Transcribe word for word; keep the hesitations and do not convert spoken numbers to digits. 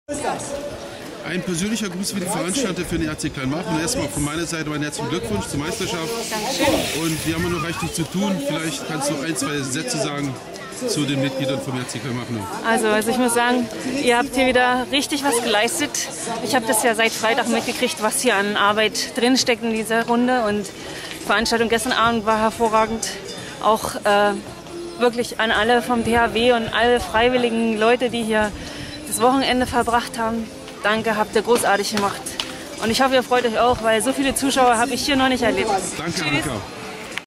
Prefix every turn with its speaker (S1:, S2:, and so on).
S1: Ein persönlicher Gruß für die Veranstalter für den R C Kleinmachnow. Erstmal von meiner Seite meinen herzlichen Glückwunsch zur Meisterschaft.
S2: Dankeschön.
S1: Und wir haben ja noch richtig zu tun. Vielleicht kannst du ein, zwei Sätze sagen zu den Mitgliedern vom R C Kleinmachnow.
S2: Also, also ich muss sagen, ihr habt hier wieder richtig was geleistet. Ich habe das ja seit Freitag mitgekriegt, was hier an Arbeit drinsteckt in dieser Runde. Und die Veranstaltung gestern Abend war hervorragend. Auch äh, wirklich an alle vom T H W und alle freiwilligen Leute, die hier das Wochenende verbracht haben. Danke, habt ihr großartig gemacht. Und ich hoffe, ihr freut euch auch, weil so viele Zuschauer habe ich hier noch nicht erlebt.
S1: Danke, Annika.